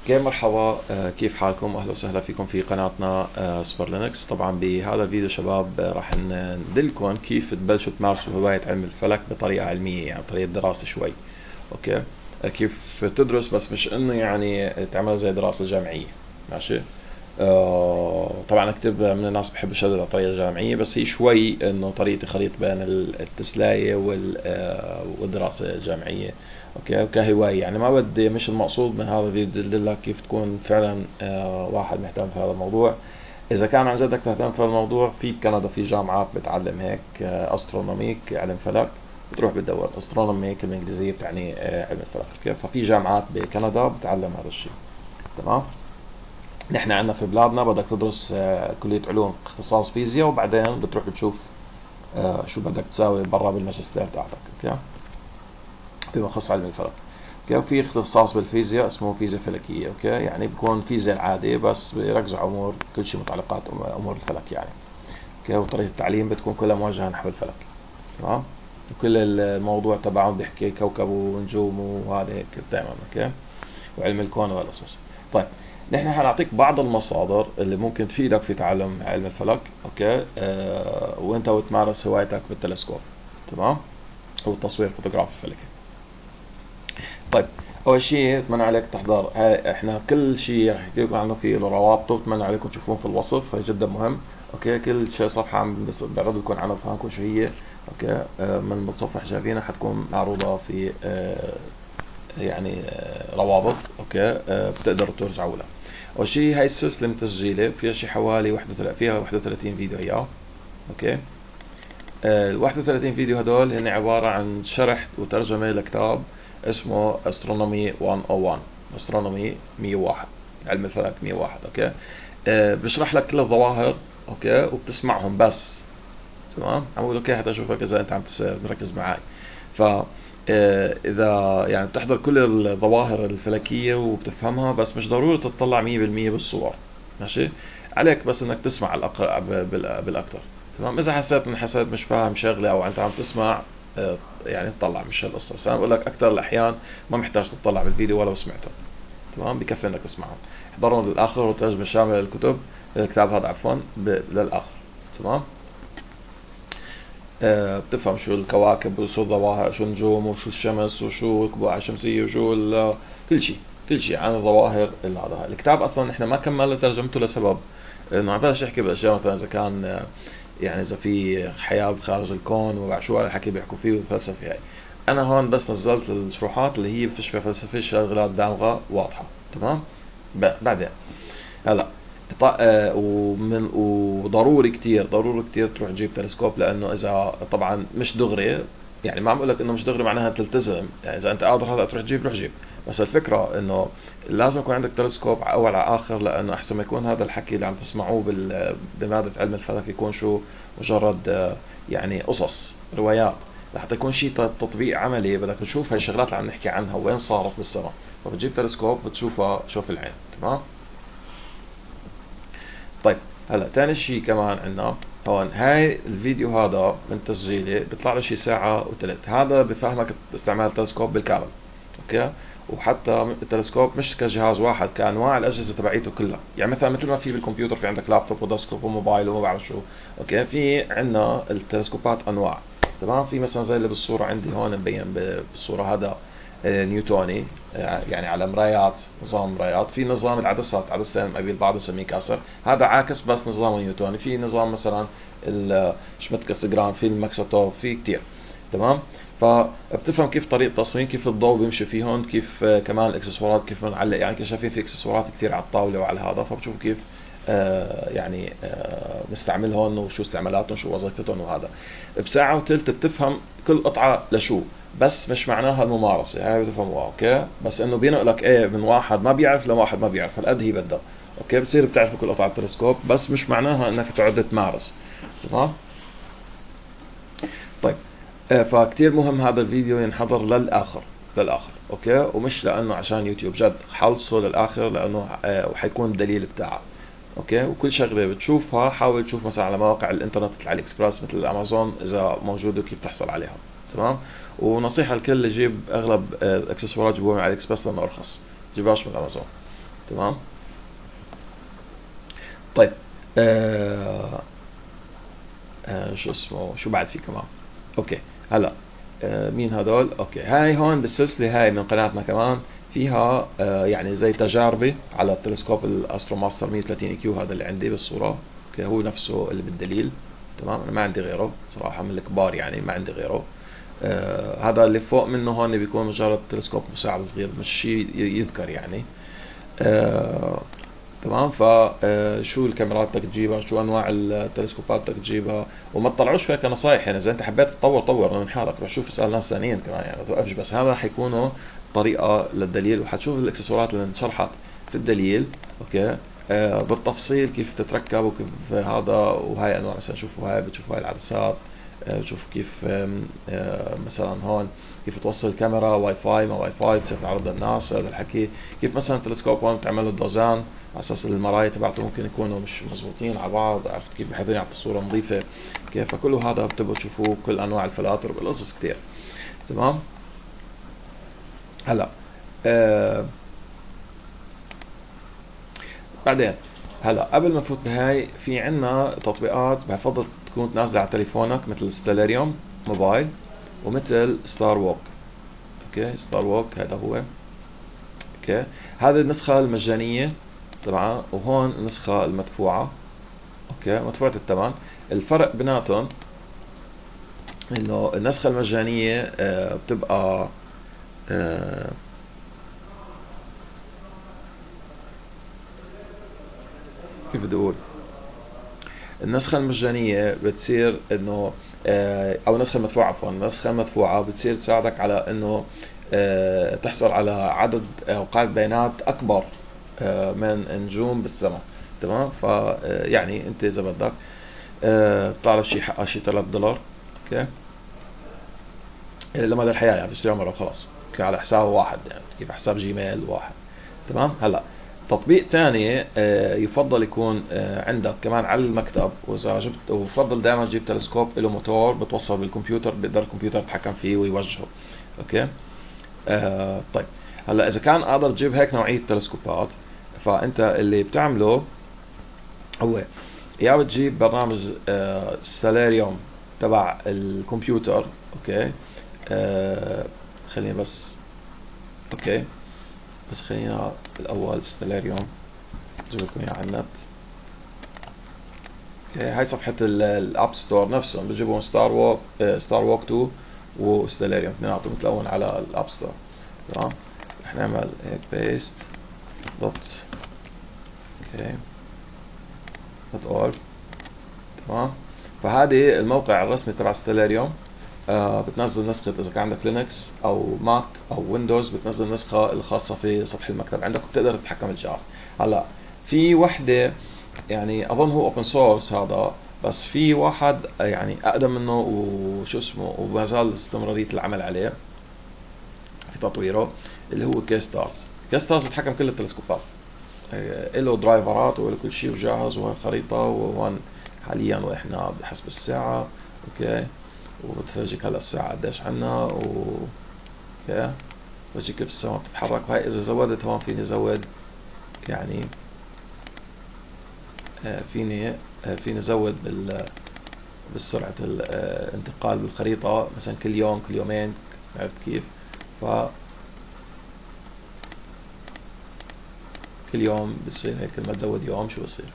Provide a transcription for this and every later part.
اوكي مرحبا، كيف حالكم؟ اهلا وسهلا فيكم في قناتنا سوبر لينكس. طبعا بهذا الفيديو شباب راح ندلكم كيف تبلشوا تمارسوا هواية علم الفلك بطريقة علمية، يعني طريقة دراسة شوي. اوكي. كيف تدرس، بس مش انه يعني تعمل زي دراسة جامعية. ماشي. طبعا كثير من الناس بحب يشتغل على طريقة جامعية، بس هي شوي انه طريقة خليط بين التسلاية والدراسة الجامعية. اوكي، كهواية يعني. ما بدي، مش المقصود من هذا الفيديو دلك كيف تكون فعلا واحد مهتم في هذا الموضوع. اذا كان عن جدك تهتم في الموضوع، في بكندا في جامعات بتعلم هيك استرونوميك، علم فلك. بتروح بتدور استرونومي، كلمة انجليزية بتعني علم الفلك. اوكي، ففي جامعات بكندا بتعلم هذا الشيء. تمام. نحن عندنا في بلادنا بدك تدرس كلية علوم اختصاص فيزياء، وبعدين بتروح بتشوف شو بدك تساوي برا بالماجستير تاعتك. اوكي، فيما يخص علم الفلك. اوكي، وفي اختصاص بالفيزياء اسمه فيزياء فلكية. اوكي، يعني بيكون فيزياء العادية، بس بيركزوا على امور كل شيء متعلقات امور الفلك يعني. اوكي، وطريقة التعليم بتكون كلها موجهة نحو الفلك. تمام. وكل الموضوع تبعهم بيحكي كوكب ونجوم وهذا هيك دائما. اوكي، وعلم الكون والاساس. طيب، نحن حنعطيك بعض المصادر اللي ممكن تفيدك في تعلم علم الفلك. اوكي، وانت وتمارس هوايتك بالتلسكوب. تمام. او التصوير الفوتوغرافي الفلكي. طيب، اول شيء بتمنى عليك تحضر. هاي احنا كل شيء رح احكي لكم عنه في روابطه، بتمنى عليكم تشوفون في الوصف، فهي جدا مهم. اوكي، كل شيء صفحه عم بعرض لكم عنها بفهمكم شو هي. اوكي، من المتصفح شايفينها حتكون معروضه في يعني روابط. اوكي، بتقدروا ترجعوا لها. اول شيء هاي السلسله تسجيله فيها شي حوالي 31، فيها 31 فيديو هي. اوكي. ال 31 فيديو هدول هن عباره عن شرح وترجمه لكتاب اسمه استرونومي 101. استرونومي 101، علم الفلك 101. اوكي. بشرح لك كل الظواهر. اوكي، وبتسمعهم بس. تمام. عم بقول اوكي حتى اشوفك اذا انت عم مركز معي. ف اذا يعني بتحضر كل الظواهر الفلكيه وبتفهمها، بس مش ضروري تطلع 100% بالصور. ماشي. عليك بس انك تسمع بالاكثر. تمام. اذا حسيت مش فاهم شغله او انت عم تسمع، يعني تطلع، مش هالقصه. بس انا بقول لك اكثر الاحيان ما محتاج تطلع بالفيديو ولو سمعته. تمام، بكفي انك تسمعهم. احضرهم للاخر، والترجمه الشامله للكتب، الكتاب هذا عفوا، للاخر. تمام. بتفهم شو الكواكب وشو الظواهر، شو النجوم وشو الشمس وشو القبعة الشمسية وشو كل شيء. كل شيء عن الظواهر. هذا الكتاب اصلا احنا ما كملنا ترجمته لسبب انه عم بلش يحكي باشياء، مثلا اذا كان يعني اذا في حياة خارج الكون وبعد شو الحكي بيحكوا فيه والفلسفة هاي. انا هون بس نزلت الشروحات اللي هي فيش فيها فلسفة، شغلات دامغة واضحة. تمام. بعدين هلا وضروري كتير، ضروري كتير تروح تجيب تلسكوب، لانه اذا طبعا مش دغري، يعني ما عم اقول لك انه مش دغري معناها تلتزم، يعني اذا انت قادر هلا تروح تجيب روح جيب. بس الفكره انه لازم يكون عندك تلسكوب على اول على اخر، لانه احسن ما يكون هذا الحكي اللي عم تسمعوه بماده علم الفلك يكون شو مجرد يعني قصص روايات. لحتى يكون شيء تطبيق عملي، بدك تشوف هاي الشغلات اللي عم نحكي عنها وين صارت بالسما. فبتجيب تلسكوب بتشوفها شوف العين. تمام. طيب، هلا تاني شيء كمان عندنا هون، هاي الفيديو هذا من تسجيلي بيطلع له شي ساعة وثلث. هذا بفهمك استعمال التلسكوب بالكامل. اوكي. وحتى التلسكوب مش كجهاز واحد، كانواع الاجهزه تبعيته كلها. يعني مثلا مثل ما في بالكمبيوتر في عندك لابتوب وديسكتوب وموبايل وما بعرف شو. اوكي، في عندنا التلسكوبات انواع. تمام. في مثلا زي اللي بالصوره عندي هون مبين بالصوره، هذا نيوتوني، يعني على مرايات، نظام مرايات. في نظام العدسات، عدستين قبيل بعض بنسميه كاسر، هذا عاكس بس نظام نيوتوني. في نظام مثلا شمتكس جرام، في الماكساتوف، في كتير. تمام. فبتفهم كيف طريقة تصميم، كيف الضوء بيمشي فيهم، كيف كمان الاكسسوارات كيف بنعلق. يعني شايفين في اكسسوارات كثير على الطاولة وعلى هذا، فبتشوفوا كيف يعني نستعملهم وشو استعمالاتهم شو وظيفتهم وهذا. بساعة وثلث بتفهم كل قطعة لشو. بس مش معناها الممارسة، هاي بتفهموها. اوكي، بس انه بينقلك ايه من واحد ما بيعرف لواحد ما بيعرف، هالقد هي بدها. اوكي، بتصير بتعرف كل قطعة التلسكوب، بس مش معناها انك تقعد تمارس. تمام. طيب، فكتير مهم هذا الفيديو ينحضر للاخر. للاخر. اوكي، ومش لانه عشان يوتيوب، جد حوصه للاخر، لانه وحيكون الدليل بتاعه. اوكي، وكل شغله بتشوفها حاول تشوف مثلا على مواقع الانترنت مثل علي اكسبرس مثل الامازون اذا موجوده كيف تحصل عليها. تمام. ونصيحه الكل يجيب اغلب الاكسسوارات جيبوها من علي اكسبرس لانه ارخص، جيبهاش من الامازون. تمام. طيب آه شو اسمه، شو بعد في كمان؟ اوكي هلا مين هدول؟ اوكي هاي هون بالسلسله هاي من قناتنا كمان فيها يعني زي تجاربي على التلسكوب الاسترو ماستر 130 اي كيو، هذا اللي عندي بالصوره. اوكي هو نفسه اللي بالدليل. تمام انا ما عندي غيره صراحه، من الكبار يعني ما عندي غيره. هذا اللي فوق منه هون بيكون مجرد تلسكوب مساعد صغير، مش شيء يذكر يعني. آه تمام. فشو الكاميرات بدك تجيبها، شو انواع التلسكوبات بدك تجيبها، وما تطلعوش فيها كنصايح يعني. اذا انت حبيت تطور طور من حالك، روح شوف اسال ناس ثانيين كمان يعني، ما توقفش بس. هذا حيكونوا طريقه للدليل، وحتشوف الاكسسوارات اللي انشرحت في الدليل. اوكي بالتفصيل كيف تتركب وكيف هذا. وهاي انواع مثلا، شوفوا هاي، بتشوفوا هاي العدسات، بتشوفوا كيف مثلا هون كيف توصل الكاميرا واي فاي ما واي فاي، تصير تعرض للناس هذا الحكي. كيف مثلا التلسكوب هون بتعمل له دوزان على اساس المرايا تبعته ممكن يكونوا مش مزبوطين على بعض، عرفت كيف، بحيث يعطي صوره نظيفه. كيف فكل هذا بتبقوا تشوفوه، كل انواع الفلاتر والقصص كثير. تمام. هلا آه بعدين هلا قبل ما نفوت بهاي، في عنا تطبيقات بفضل تكون تنزل على تليفونك، مثل ستيلاريوم موبايل، ومثل ستار ووك. اوكي ستار ووك هذا هو. اوكي هذه النسخة المجانية طبعا، وهون النسخة المدفوعة. اوكي مدفوعة الثمن. الفرق بيناتهم انه النسخة المجانية بتبقى آه كيف بدي اقول، النسخة المجانية بتصير انه او النسخة المدفوعة عفوا، النسخة المدفوعة بتصير تساعدك على انه تحصل على عدد او قاعدة بيانات اكبر من نجوم بالسماء. تمام. يعني انت اذا بدك بتعرف شيء حقها شيء $3. اوكي لمدى الحياة يعني، تشتريها مرة وخلاص. اوكي على حساب واحد يعني، كيف حساب جيميل واحد. تمام. هلا تطبيق تاني يفضل يكون عندك كمان على المكتب، واذا جبت، ويفضل دائما تجيب تلسكوب له موتور بتوصل بالكمبيوتر، بيقدر الكمبيوتر يتحكم فيه ويوجهه. اوكي طيب هلا اذا كان قادر تجيب هيك نوعيه تلسكوبات، فانت اللي بتعمله هو يا بتجيب برنامج ستاليريوم تبع الكمبيوتر. اوكي خليني بس، اوكي بس خلينا الاول ستاليريوم اجيب لكم اياه على النت. اوكي هاي صفحة الاب ستور نفسهم، بجيبهم ستار ووك، ستار ووك 2 وستاليريوم اثنيناتهم متلون على الاب ستور. تمام. رح نعمل هيك بيست دوت، اوكي دوت اورج. تمام. فهذه الموقع الرسمي تبع ستيلاريوم. بتنزل نسخة إذا كان عندك لينكس أو ماك أو ويندوز، بتنزل النسخة الخاصة في سطح المكتب عندك، وبتقدر تتحكم الجهاز. هلا في وحدة يعني أظن هو أوبن سورس هذا، بس في واحد يعني أقدم منه وشو اسمه، وما زال استمرارية العمل عليه في تطويره، اللي هو كي ستارز. كي ستارز بتحكم كل التلسكوبات، له درايفرات وله كل شيء وجاهز، وهي خريطة، وهون حاليا واحنا بحسب الساعة. اوكي وبتفرجيك هلا الساعة قديش عنا اوكي بتفرجيك كيف السماء بتتحرك. وهي اذا زودت هون فيني زود يعني فيني زود بالسرعة الانتقال بالخريطة، مثلا كل يوم كل يومين، عرفت كيف؟ ف كل يوم بتصير هيك، كل ما تزود يوم شو بصير؟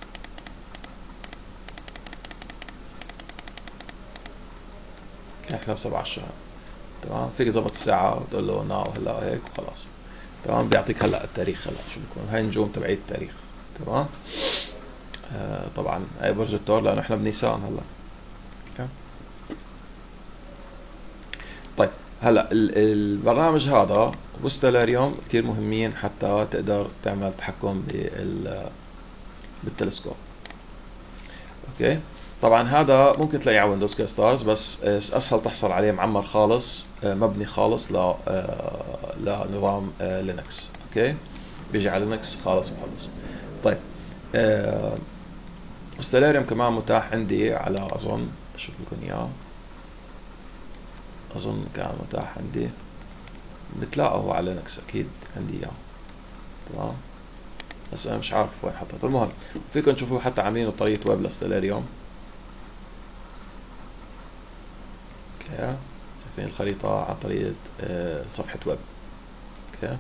احنا ب7 الشهر. تمام. فيك تظبط الساعة وتقول له ناو هلا هيك وخلاص. تمام. بيعطيك هلا التاريخ، هلا شو بيكون هاي النجوم تبعية التاريخ. تمام. طبعا هاي برج الثور لانه احنا بنيسان هلا. اوكي طيب هلا البرنامج هذا وستيلاريوم كثير مهمين حتى تقدر تعمل تحكم بالتلسكوب. اوكي طبعا هذا ممكن تلاقيه على ويندوز كي ستارز، بس اسهل تحصل عليه معمر خالص، مبني خالص لنظام لينكس. اوكي بيجي على لينكس خالص مخلص. طيب ستيلاريوم كمان متاح عندي على، اظن اشوف لكم اياه، اظن كان متاح عندي، بتلاقوا على لينكس اكيد عندي اياه. تمام. بس انا مش عارف وين حطيته. المهم فيكم تشوفوه حتى عاملينه بطريقه ويب لستيلاريوم. اوكي، شايفين الخريطه عن طريقه صفحه ويب. اوكي،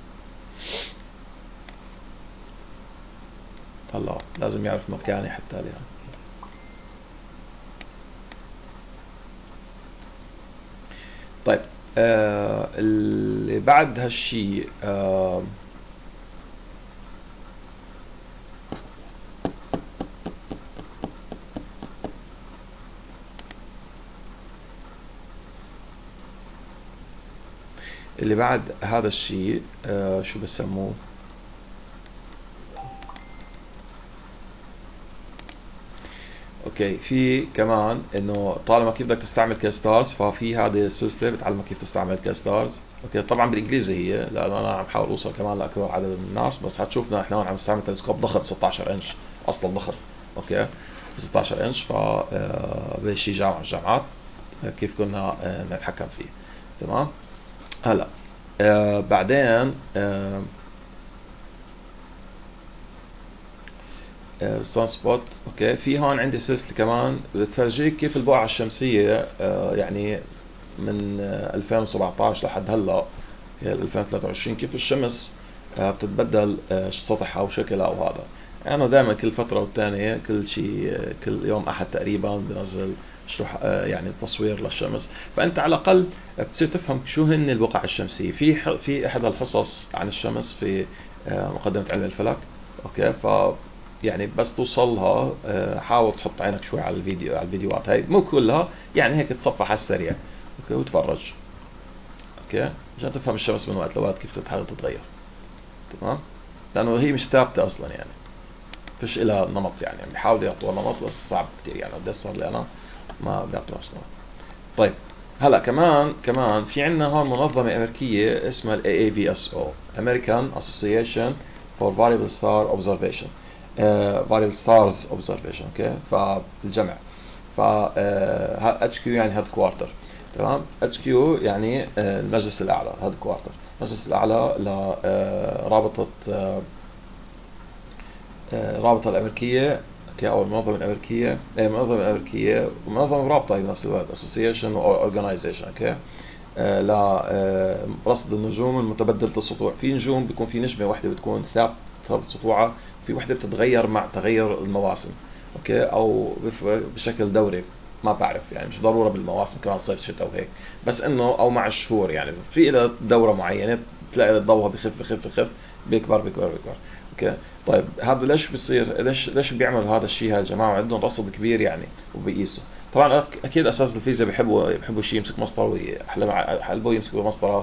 هلا لازم يعرف مكاني حتى عليها. طيب اللي بعد هالشي اللي بعد هذا الشيء شو بسموه؟ اوكي، في كمان انه طالما كيف بدك تستعمل كاستارز، ففي هذه السلسله بتعلمك كيف تستعمل كاستارز. اوكي، طبعا بالانجليزي هي، لانه انا عم بحاول اوصل كمان لاكبر عدد من الناس، بس حتشوفنا احنا هون عم نستعمل تلسكوب ضخم 16 انش، اصلا ضخم. اوكي، 16 انش، ف بشي جامعه من الجامعات كيف كنا نتحكم فيه. تمام. هلا بعدين سان سبوت. اوكي، في هون عندي سلسله كمان بتفرجيك كيف البقعه الشمسيه يعني من 2017 لحد هلا 2023 كيف الشمس بتتبدل سطحها وشكلها وهذا. انا دائما كل فتره والتانيه كل شيء كل يوم احد تقريبا بنزل شروح يعني تصوير للشمس، فانت على الاقل بتصير تفهم شو هن البقع الشمسيه. في احد الحصص عن الشمس في مقدمه علم الفلك. اوكي، يعني بس توصلها حاول تحط عينك شوي على الفيديو، على الفيديوهات هاي، مو كلها يعني، هيك تصفح على السريع. اوكي، وتفرج. اوكي، عشان تفهم الشمس من وقت لوقت كيف تتغير. تمام، لانه هي مش ثابته اصلا يعني، فيش لها نمط يعني بيحاولوا يعطوها نمط بس صعب كثير يعني. قد صار لي انا ما بيعطوا نفس النمط. طيب هلا كمان في عندنا هون منظمه امريكيه اسمها الاي في اس او، American Association for Variable Star Observation. Variable Stars Observation. اوكي، فالجمع. ف اتش كيو يعني هيد كوارتر. تمام، اتش كيو يعني المجلس الاعلى، هيد كوارتر، المجلس الاعلى لرابطه الرابطه الامريكيه. اوكي، او المنظمه الامريكيه، المنظمه الامريكيه ومنظمه رابطه بنفس الوقت، اسوسيشن اورجنايزيشن. اوكي، لرصد النجوم المتبدله السطوع. في نجوم بيكون في نجمه واحده بتكون ثابت سطوعها، في وحده بتتغير مع تغير المواسم. اوكي، او بشكل دوري، ما بعرف يعني، مش ضروره بالمواسم كمان صيف شتاء وهيك، بس انه او مع الشهور يعني، في لها دوره معينه بتلاقي ضوءها بخف بيكبر. اوكي، طيب هذا ليش بيصير؟ ليش بيعملوا هذا الشيء؟ هاي الجماعه عندهم رصد كبير يعني وبيقيسوا. طبعا اكيد اساس الفيزياء بيحبوا شيء يمسك مسطره ويحلبه يمسك بمسطره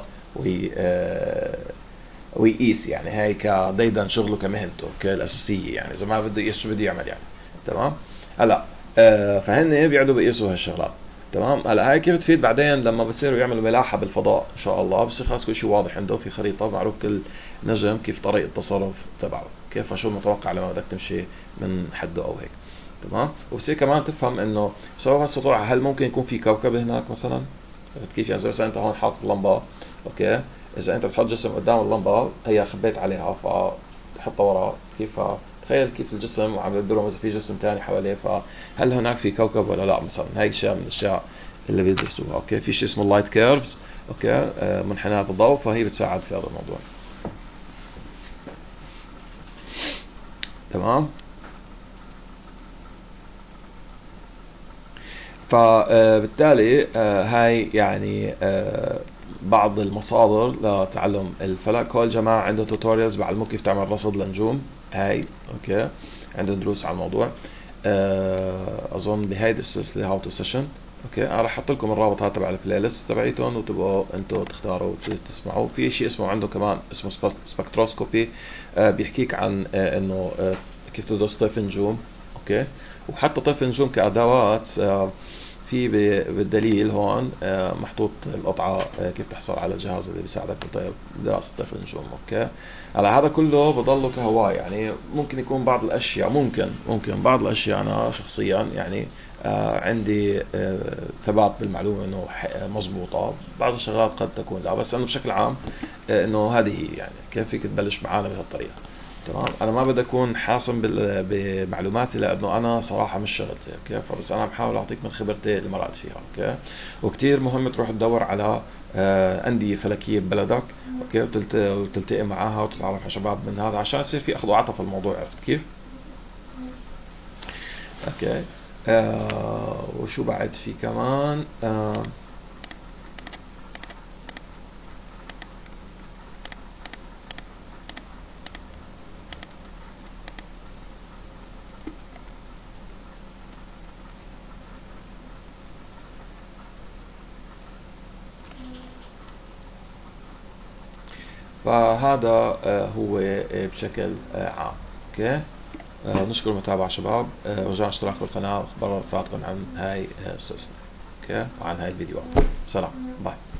ويقيس يعني، هاي كديدن شغله كمهنته كالاساسيه يعني، اذا ما بده يقيس شو بده يعمل يعني. تمام. هلا فهن بيقعدوا بيقيسوا هالشغلات. تمام. هلا هاي كيف تفيد بعدين لما بصيروا يعملوا ملاحه بالفضاء ان شاء الله، بصير خلاص كل شيء واضح عنده، في خريطه معروف كل نجم كيف طريقه التصرف تبعه، كيف شو المتوقع لما بدك تمشي من حده او هيك. تمام. وبصير كمان تفهم انه بسبب هالسطوع هل ممكن يكون في كوكب هناك مثلا. عرفت كيف يعني؟ زي مثلا انت هون حاطط لمبه. اوكي، اذا انت بتحط جسم قدام اللمبه هي خبيت عليها فتحطها ورا، كيف تخيل كيف الجسم وعم يبرم اذا في جسم ثاني حواليه، فهل هناك في كوكب ولا لا مثلا. هاي اشياء من الاشياء اللي بيدرسوها. اوكي، في شيء اسمه اللايت كيرفز. اوكي، منحنيات الضوء، فهي بتساعد في هذا الموضوع. تمام. فبالتالي هاي يعني بعض المصادر لتعلم الفلك. كل جماعة عنده توتوريالز بعلموك كيف تعمل رصد لنجوم. هاي اوكي، عندهم دروس على الموضوع. اظن بهيدي السلسلة هاو تو سيشن. اوكي، انا راح احط لكم الرابط هذا تبع البلاي ليست تبعيتهم وتبقوا انتم تختاروا وتسمعوا. في شيء اسمه عنده كمان اسمه سبكتروسكوبي، بيحكيك عن انه كيف تدرس طيف النجوم. اوكي، وحتى طيف النجوم كادوات في بالدليل هون محطوط القطعة كيف تحصل على الجهاز اللي بيساعدك بدراسة طيف النجوم. اوكي، على هذا كله بضله كهواية يعني. ممكن يكون بعض الاشياء، ممكن بعض الاشياء انا شخصيا يعني عندي ثبات بالمعلومة انه مضبوطة، بعض الشغلات قد تكون لا، بس انه بشكل عام انه هذه هي يعني كيف فيك تبلش معانا بهالطريقة. تمام. انا ما بدي اكون حاسم بمعلوماتي لانه انا صراحه مش شغلتي، اوكي، فبس انا بحاول اعطيك من خبرتي اللي مرقت فيها، اوكي. وكتير مهم تروح تدور على انديه فلكيه ببلدك، اوكي، وتلتقي معاها وتتعرف على شباب من هذا عشان يصير في اخذ وعطاء في الموضوع، عرفت كيف؟ اوكي. وشو بعد في كمان فهذا هو بشكل عام، اوكي. نشكر المتابعة شباب، رجاء اشتراك بالقناة واخبار رفاقكم عن هاي السلسلة، اوكي، وعن هاي الفيديوهات. سلام، باي.